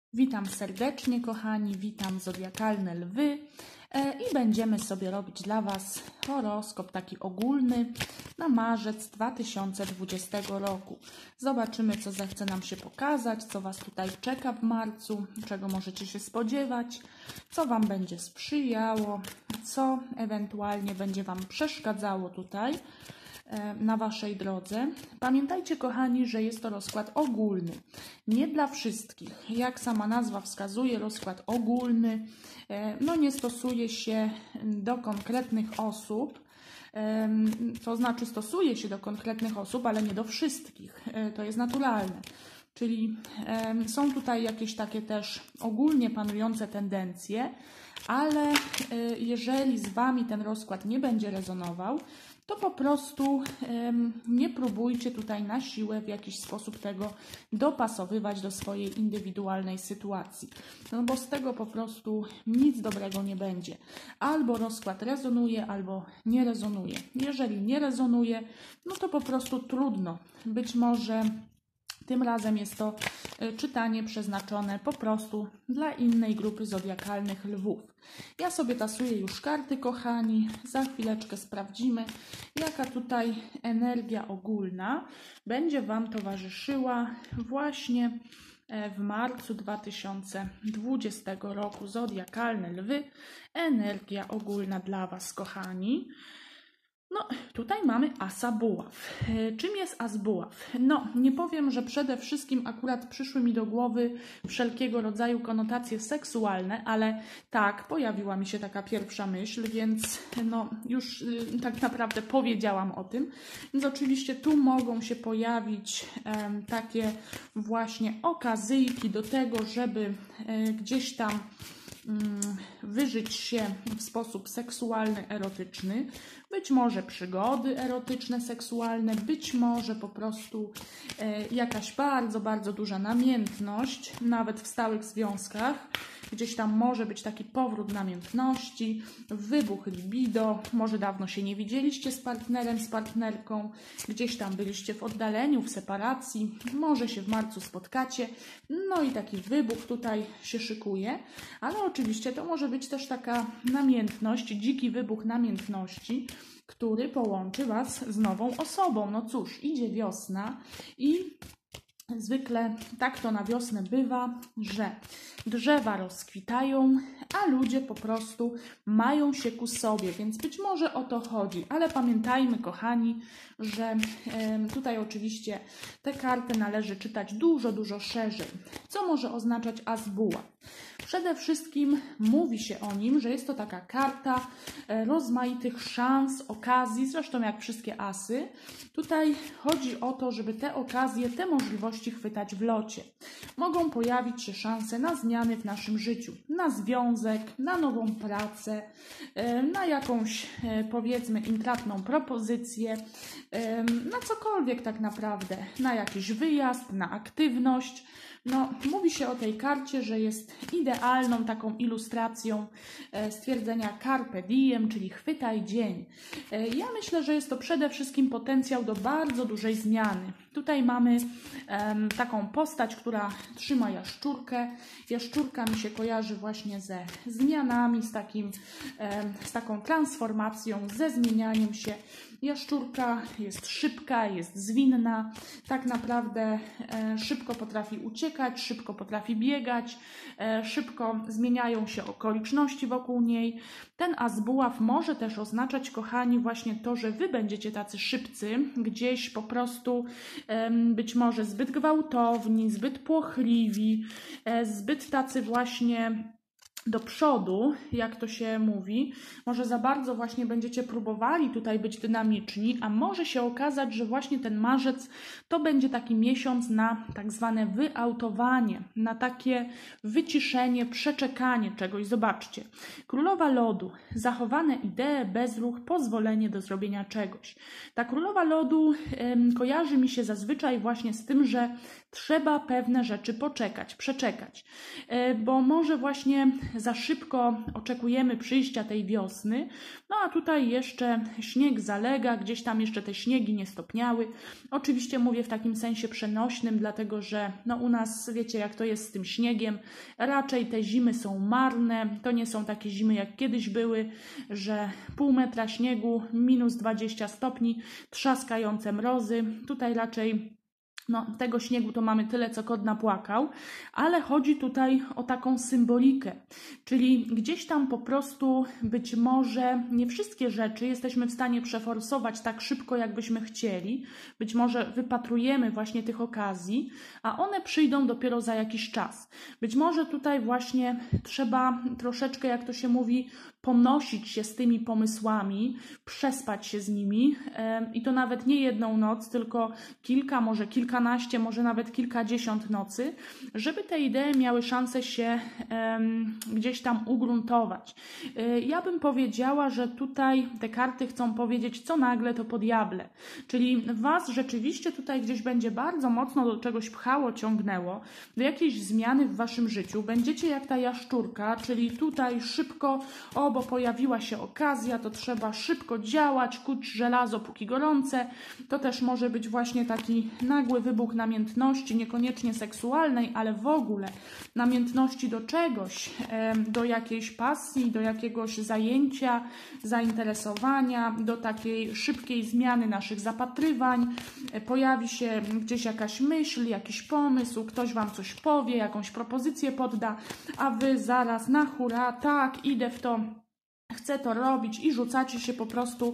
Witam serdecznie, kochani, witam zodiakalne lwy i będziemy sobie robić dla Was horoskop taki ogólny na marzec 2020 roku. Zobaczymy, co zechce nam się pokazać, co Was tutaj czeka w marcu, czego możecie się spodziewać, co Wam będzie sprzyjało, co ewentualnie będzie Wam przeszkadzało tutaj na Waszej drodze. Pamiętajcie, kochani, że jest to rozkład ogólny, nie dla wszystkich. Jak sama nazwa wskazuje, rozkład ogólny, nie stosuje się do konkretnych osób, to znaczy stosuje się do konkretnych osób, ale nie do wszystkich. To jest naturalne. Czyli są tutaj jakieś takie też ogólnie panujące tendencje, ale jeżeli z Wami ten rozkład nie będzie rezonował, to po prostu nie próbujcie tutaj na siłę w jakiś sposób tego dopasowywać do swojej indywidualnej sytuacji. No bo z tego po prostu nic dobrego nie będzie. Albo rozkład rezonuje, albo nie rezonuje. Jeżeli nie rezonuje, no to po prostu trudno. Być może tym razem jest to czytanie przeznaczone po prostu dla innej grupy zodiakalnych lwów. Ja sobie tasuję już karty, kochani. Za chwileczkę sprawdzimy, jaka tutaj energia ogólna będzie Wam towarzyszyła właśnie w marcu 2020 roku. Zodiakalne lwy, energia ogólna dla Was, kochani. No, tutaj mamy asa buław. Czym jest as buław? No, nie powiem, że przede wszystkim akurat przyszły mi do głowy wszelkiego rodzaju konotacje seksualne, ale tak, pojawiła mi się taka pierwsza myśl, więc już tak naprawdę powiedziałam o tym. Więc oczywiście tu mogą się pojawić takie właśnie okazyjki do tego, żeby gdzieś tam wyżyć się w sposób seksualny, erotyczny, być może przygody erotyczne, seksualne, być może po prostu jakaś bardzo, bardzo duża namiętność, nawet w stałych związkach. Gdzieś tam może być taki powrót namiętności, wybuch libido, może dawno się nie widzieliście z partnerem, z partnerką, gdzieś tam byliście w oddaleniu, w separacji, może się w marcu spotkacie, no i taki wybuch tutaj się szykuje, ale oczywiście to może być też taka namiętność, dziki wybuch namiętności, który połączy Was z nową osobą. No cóż, idzie wiosna i zwykle tak to na wiosnę bywa, że drzewa rozkwitają, a ludzie po prostu mają się ku sobie, więc być może o to chodzi. Ale pamiętajmy, kochani, że tutaj oczywiście te karty należy czytać dużo, dużo szerzej. Co może oznaczać as buław? Przede wszystkim mówi się o nim, że jest to taka karta rozmaitych szans, okazji, zresztą jak wszystkie asy. Tutaj chodzi o to, żeby te okazje, te możliwości chwytać w locie. Mogą pojawić się szanse na zmiany w naszym życiu, na związek, na nową pracę, na jakąś powiedzmy intratną propozycję, na cokolwiek tak naprawdę, na jakiś wyjazd, na aktywność. No, mówi się o tej karcie, że jest idealną taką ilustracją stwierdzenia carpe diem, czyli chwytaj dzień. Ja myślę, że jest to przede wszystkim potencjał do bardzo dużej zmiany. Tutaj mamy taką postać, która trzyma jaszczurkę. Jaszczurka mi się kojarzy właśnie ze zmianami, z taką transformacją, ze zmienianiem się. Jaszczurka jest szybka, jest zwinna, tak naprawdę szybko potrafi uciekać, szybko potrafi biegać, szybko zmieniają się okoliczności wokół niej. Ten as buław może też oznaczać, kochani, właśnie to, że Wy będziecie tacy szybcy, gdzieś po prostu być może zbyt gwałtowni, zbyt płochliwi, zbyt tacy właśnie do przodu, jak to się mówi, może za bardzo właśnie będziecie próbowali tutaj być dynamiczni, a może się okazać, że właśnie ten marzec to będzie taki miesiąc na tak zwane wyautowanie, na takie wyciszenie, przeczekanie czegoś. Zobaczcie, królowa lodu, zachowane idee, bezruch, pozwolenie do zrobienia czegoś. Ta królowa lodu kojarzy mi się zazwyczaj właśnie z tym, że trzeba pewne rzeczy poczekać, przeczekać, bo może właśnie za szybko oczekujemy przyjścia tej wiosny, no a tutaj jeszcze śnieg zalega, gdzieś tam jeszcze te śniegi nie stopniały. Oczywiście mówię w takim sensie przenośnym, dlatego że no u nas, wiecie jak to jest z tym śniegiem, raczej te zimy są marne, to nie są takie zimy jak kiedyś były, że pół metra śniegu, minus 20 stopni, trzaskające mrozy. Tutaj raczej no, tego śniegu to mamy tyle, co kot napłakał, ale chodzi tutaj o taką symbolikę, czyli gdzieś tam po prostu być może nie wszystkie rzeczy jesteśmy w stanie przeforsować tak szybko, jakbyśmy chcieli, być może wypatrujemy właśnie tych okazji, a one przyjdą dopiero za jakiś czas. Być może tutaj właśnie trzeba troszeczkę, jak to się mówi, ponosić się z tymi pomysłami, przespać się z nimi i to nawet nie jedną noc, tylko kilka, może kilkanaście, może nawet kilkadziesiąt nocy, żeby te idee miały szansę się gdzieś tam ugruntować. Ja bym powiedziała, że tutaj te karty chcą powiedzieć, co nagle to po diable. Czyli was rzeczywiście tutaj gdzieś będzie bardzo mocno do czegoś pchało, ciągnęło, do jakiejś zmiany w waszym życiu. Będziecie jak ta jaszczurka, czyli tutaj szybko, bo pojawiła się okazja, to trzeba szybko działać, kuć żelazo póki gorące. To też może być właśnie taki nagły wybuch namiętności, niekoniecznie seksualnej, ale w ogóle namiętności do czegoś, do jakiejś pasji, do jakiegoś zajęcia, zainteresowania, do takiej szybkiej zmiany naszych zapatrywań. Pojawi się gdzieś jakaś myśl, jakiś pomysł, ktoś wam coś powie, jakąś propozycję podda, a wy zaraz na hura, tak, idę w to, chcę to robić i rzucacie się po prostu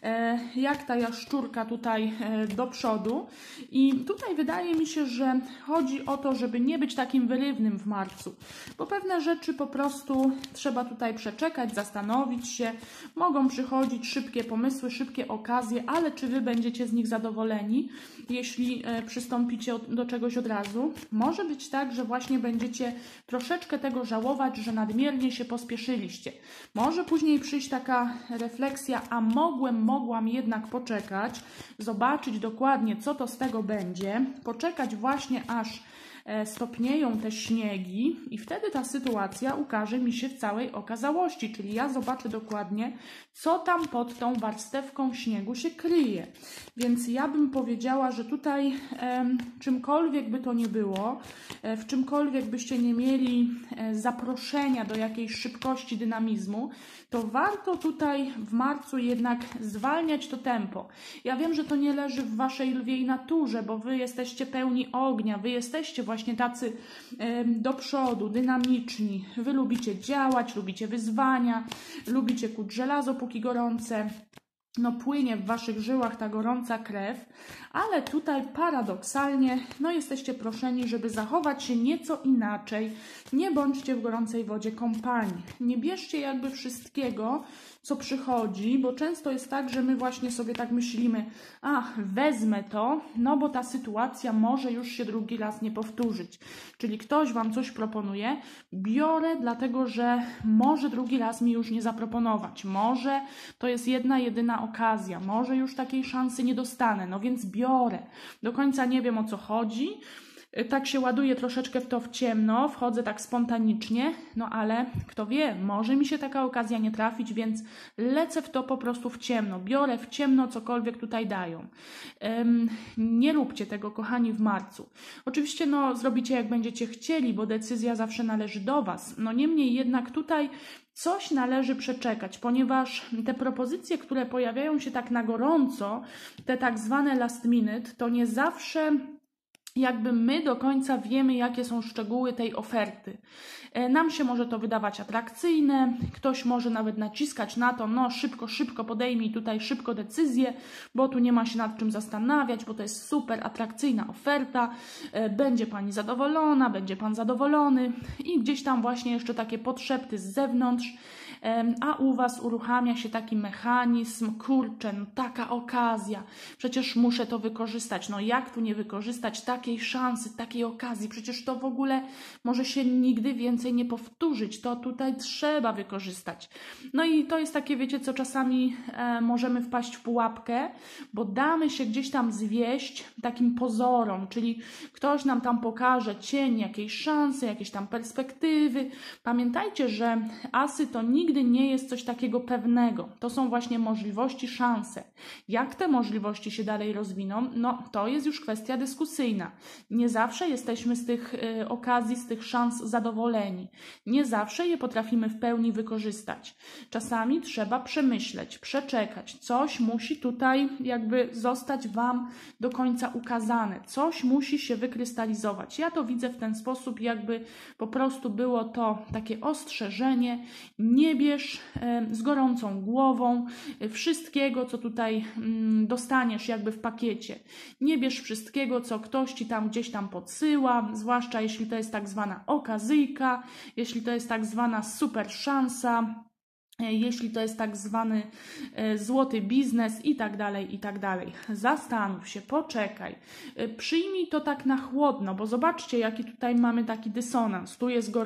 jak ta jaszczurka tutaj do przodu. I tutaj wydaje mi się, że chodzi o to, żeby nie być takim wyrywnym w marcu, bo pewne rzeczy po prostu trzeba tutaj przeczekać, zastanowić się. Mogą przychodzić szybkie pomysły, szybkie okazje, ale czy wy będziecie z nich zadowoleni, jeśli przystąpicie do czegoś od razu? Może być tak, że właśnie będziecie troszeczkę tego żałować, że nadmiernie się pospieszyliście. Może później przyjść taka refleksja, a mogłam jednak poczekać, zobaczyć dokładnie, co to z tego będzie, poczekać właśnie aż stopnieją te śniegi i wtedy ta sytuacja ukaże mi się w całej okazałości, czyli ja zobaczę dokładnie, co tam pod tą warstewką śniegu się kryje. Więc ja bym powiedziała, że tutaj czymkolwiek by to nie było, w czymkolwiek byście nie mieli zaproszenia do jakiejś szybkości, dynamizmu, to warto tutaj w marcu jednak zwalniać to tempo. Ja wiem, że to nie leży w waszej lwiej naturze, bo wy jesteście pełni ognia, wy jesteście właśnie tacy do przodu, dynamiczni. Wy lubicie działać, lubicie wyzwania, lubicie kuć żelazo póki gorące. No płynie w waszych żyłach ta gorąca krew, ale tutaj paradoksalnie jesteście proszeni, żeby zachować się nieco inaczej. Nie bądźcie w gorącej wodzie kąpani. Nie bierzcie jakby wszystkiego, co przychodzi, bo często jest tak, że my właśnie sobie tak myślimy, wezmę to, no bo ta sytuacja może już się drugi raz nie powtórzyć. Czyli ktoś wam coś proponuje, biorę dlatego, że może drugi raz mi już nie zaproponować. Może to jest jedna, jedyna okazja, może już takiej szansy nie dostanę, no więc biorę. Do końca nie wiem, o co chodzi. Tak się ładuję troszeczkę w to w ciemno, wchodzę tak spontanicznie, no ale kto wie, może mi się taka okazja nie trafić, więc lecę w to po prostu w ciemno, biorę w ciemno cokolwiek tutaj dają. Nie róbcie tego, kochani, w marcu. Oczywiście zrobicie jak będziecie chcieli, bo decyzja zawsze należy do was. Niemniej jednak tutaj coś należy przeczekać, ponieważ te propozycje, które pojawiają się tak na gorąco, te tak zwane last minute, to nie zawsze jakby my do końca wiemy, jakie są szczegóły tej oferty. Nam się może to wydawać atrakcyjne, ktoś może nawet naciskać na to, szybko podejmij tutaj szybko decyzję, bo tu nie ma się nad czym zastanawiać, bo to jest super atrakcyjna oferta, będzie pani zadowolona, będzie pan zadowolony i gdzieś tam właśnie jeszcze takie podszepty z zewnątrz. a u Was uruchamia się taki mechanizm, kurczę, no taka okazja, przecież muszę to wykorzystać, no jak tu nie wykorzystać takiej szansy, takiej okazji, przecież to w ogóle może się nigdy więcej nie powtórzyć, to tutaj trzeba wykorzystać. No i to jest takie, wiecie co, czasami możemy wpaść w pułapkę, bo damy się gdzieś tam zwieść takim pozorom, czyli ktoś nam tam pokaże cień jakiejś szansy, jakieś tam perspektywy. Pamiętajcie, że asy to nigdy nie jest coś takiego pewnego. To są właśnie możliwości, szanse. Jak te możliwości się dalej rozwiną, no to jest już kwestia dyskusyjna. Nie zawsze jesteśmy z tych okazji, z tych szans zadowoleni. Nie zawsze je potrafimy w pełni wykorzystać. Czasami trzeba przemyśleć, przeczekać. Coś musi tutaj jakby zostać Wam do końca ukazane. Coś musi się wykrystalizować. Ja to widzę w ten sposób, jakby po prostu było to takie ostrzeżenie. Nie bierz z gorącą głową wszystkiego, co tutaj dostaniesz jakby w pakiecie. Nie bierz wszystkiego, co ktoś Ci tam gdzieś tam podsyła, zwłaszcza jeśli to jest tak zwana okazyjka, jeśli to jest tak zwana super szansa, jeśli to jest tak zwany złoty biznes i tak dalej, i tak dalej. Zastanów się, poczekaj, przyjmij to tak na chłodno, bo zobaczcie, jaki tutaj mamy taki dysonans. Tu jest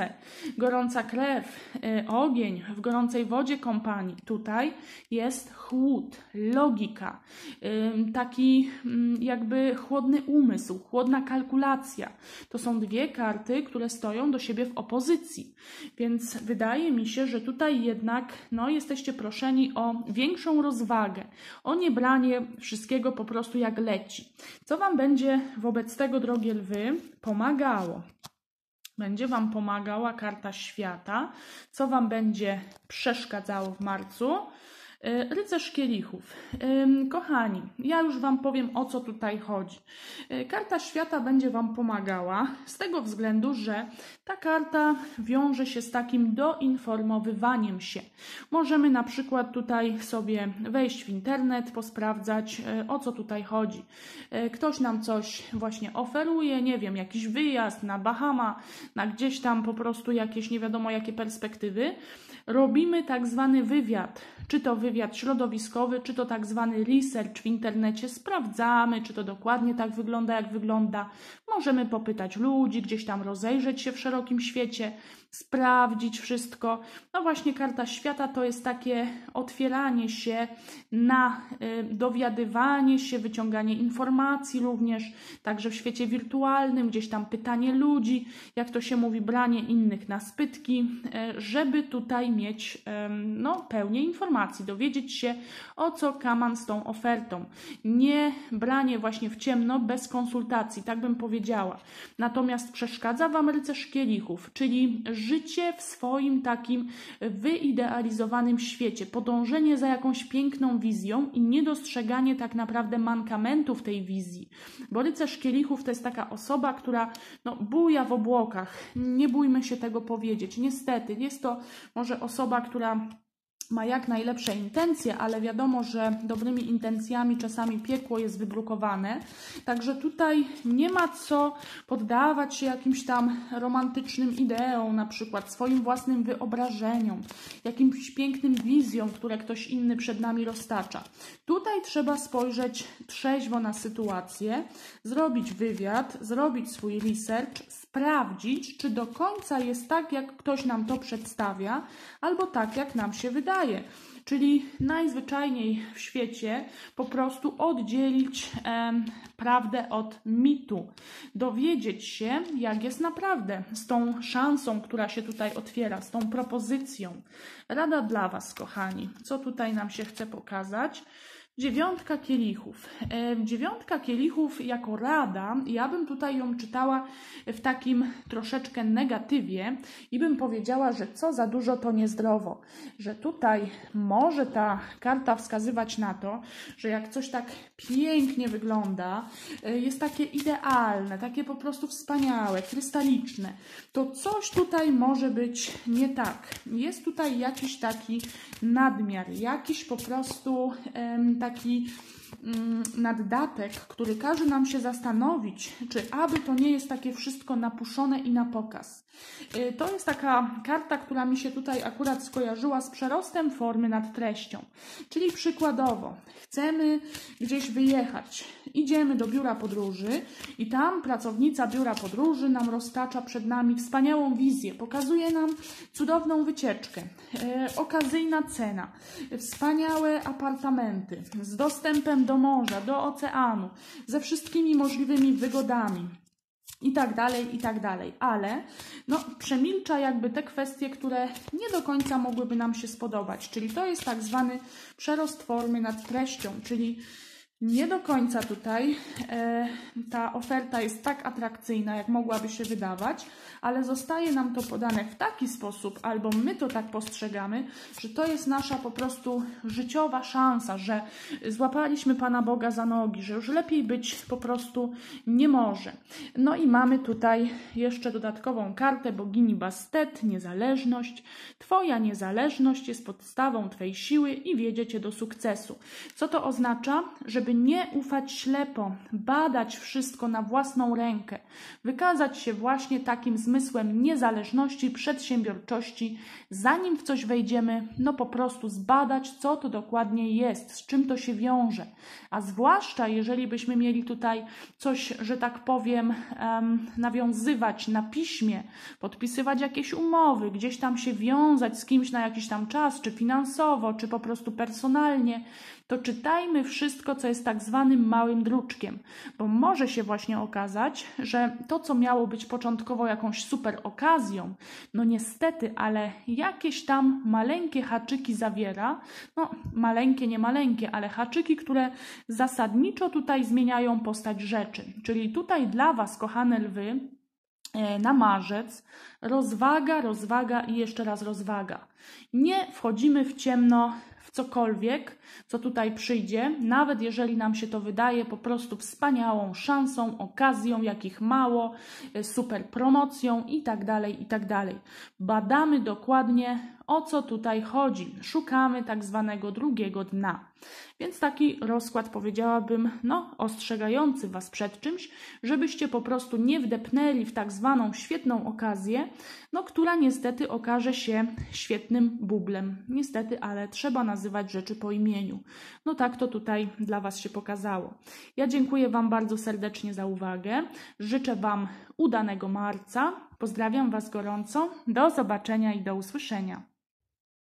gorąca krew, ogień w gorącej wodzie kompanii. Tutaj jest chłód, logika, taki jakby chłodny umysł, chłodna kalkulacja. To są dwie karty, które stoją do siebie w opozycji, więc wydaje mi się, że tutaj jednak jesteście proszeni o większą rozwagę, o nie branie wszystkiego po prostu jak leci. Co Wam będzie wobec tego, drogie lwy, pomagało? Będzie Wam pomagała karta świata. Co Wam będzie przeszkadzało w marcu? Rycerz kielichów. Kochani, ja już Wam powiem, o co tutaj chodzi. Karta świata będzie Wam pomagała z tego względu, że ta karta wiąże się z takim doinformowywaniem się. Możemy na przykład tutaj sobie wejść w internet, posprawdzać, o co tutaj chodzi. Ktoś nam coś właśnie oferuje, nie wiem, jakiś wyjazd na Bahama, na gdzieś tam po prostu jakieś nie wiadomo jakie perspektywy. Robimy tak zwany wywiad, czy to wywiad środowiskowy, czy to tak zwany research w internecie. Sprawdzamy, czy to dokładnie tak wygląda, jak wygląda. Możemy popytać ludzi, gdzieś tam rozejrzeć się w szerokim świecie, sprawdzić wszystko. No właśnie karta świata to jest takie otwieranie się na dowiadywanie się, wyciąganie informacji również, także w świecie wirtualnym, gdzieś tam pytanie ludzi, jak to się mówi, branie innych na spytki, żeby tutaj mieć pełnię informacji, dowiedzieć się, o co kaman z tą ofertą. Nie branie właśnie w ciemno, bez konsultacji, tak bym powiedziała. Natomiast przeszkadza Wam rycerz kielichów, czyli życie w swoim takim wyidealizowanym świecie, podążenie za jakąś piękną wizją i niedostrzeganie tak naprawdę mankamentów tej wizji. Bo rycerz kielichów to jest taka osoba, która buja w obłokach. Nie bójmy się tego powiedzieć. Niestety, jest to może osoba, która ma jak najlepsze intencje, ale wiadomo, że dobrymi intencjami czasami piekło jest wybrukowane. Także tutaj nie ma co poddawać się jakimś tam romantycznym ideom, na przykład swoim własnym wyobrażeniom, jakimś pięknym wizjom, które ktoś inny przed nami roztacza. Tutaj trzeba spojrzeć trzeźwo na sytuację, zrobić wywiad, zrobić swój research, sprawdzić, czy do końca jest tak, jak ktoś nam to przedstawia, albo tak, jak nam się wydaje. Czyli najzwyczajniej w świecie po prostu oddzielić prawdę od mitu. Dowiedzieć się, jak jest naprawdę z tą szansą, która się tutaj otwiera, z tą propozycją. Rada dla Was, kochani. Co tutaj nam się chce pokazać? Dziewiątka kielichów. Dziewiątka kielichów jako rada, ja bym tutaj ją czytała w takim troszeczkę negatywie i bym powiedziała, że co za dużo to niezdrowo. Że tutaj może ta karta wskazywać na to, że jak coś tak pięknie wygląda, jest takie idealne, takie po prostu wspaniałe, krystaliczne, to coś tutaj może być nie tak. Jest tutaj jakiś taki nadmiar, jakiś po prostu taki naddatek, który każe nam się zastanowić, czy aby to nie jest takie wszystko napuszone i na pokaz. To jest taka karta, która mi się tutaj akurat skojarzyła z przerostem formy nad treścią. Czyli przykładowo, chcemy gdzieś wyjechać, idziemy do biura podróży i tam pracownica biura podróży nam roztacza przed nami wspaniałą wizję, pokazuje nam cudowną wycieczkę, okazyjna cena, wspaniałe apartamenty z dostępem do morza, do oceanu, ze wszystkimi możliwymi wygodami. I tak dalej, ale no, przemilcza jakby te kwestie, które nie do końca mogłyby nam się spodobać, czyli to jest tak zwany przerost formy nad treścią, czyli nie do końca tutaj ta oferta jest tak atrakcyjna, jak mogłaby się wydawać, ale zostaje nam to podane w taki sposób, albo my to tak postrzegamy, że to jest nasza po prostu życiowa szansa, że złapaliśmy Pana Boga za nogi, że już lepiej być po prostu nie może. No i mamy tutaj jeszcze dodatkową kartę bogini Bastet, niezależność. Twoja niezależność jest podstawą Twej siły i wiedzie Cię do sukcesu. Co to oznacza? Żeby nie ufać ślepo, badać wszystko na własną rękę, wykazać się właśnie takim zmysłem niezależności, przedsiębiorczości, zanim w coś wejdziemy, no po prostu zbadać, co to dokładnie jest, z czym to się wiąże. A zwłaszcza, jeżeli byśmy mieli tutaj coś, że tak powiem, nawiązywać na piśmie, podpisywać jakieś umowy, gdzieś tam się wiązać z kimś na jakiś tam czas, czy finansowo, czy po prostu personalnie, to czytajmy wszystko, co jest tak zwanym małym druczkiem, bo może się właśnie okazać, że to, co miało być początkowo jakąś super okazją, no niestety, ale jakieś tam maleńkie haczyki zawiera, no maleńkie, nie maleńkie, ale haczyki, które zasadniczo tutaj zmieniają postać rzeczy. Czyli tutaj dla Was, kochane lwy, na marzec rozwaga i jeszcze raz rozwaga. Nie wchodzimy w ciemno w cokolwiek, co tutaj przyjdzie, nawet jeżeli nam się to wydaje po prostu wspaniałą szansą, okazją, jakich mało, super promocją i tak dalej. Badamy dokładnie, o co tutaj chodzi. Szukamy tak zwanego drugiego dna. Więc taki rozkład, powiedziałabym, no, ostrzegający Was przed czymś, żebyście po prostu nie wdepnęli w tak zwaną świetną okazję, no, która niestety okaże się świetnym bublem. Niestety, ale trzeba nazywać rzeczy po imieniu. No tak to tutaj dla Was się pokazało. Ja dziękuję Wam bardzo serdecznie za uwagę. Życzę Wam udanego marca. Pozdrawiam Was gorąco. Do zobaczenia i do usłyszenia.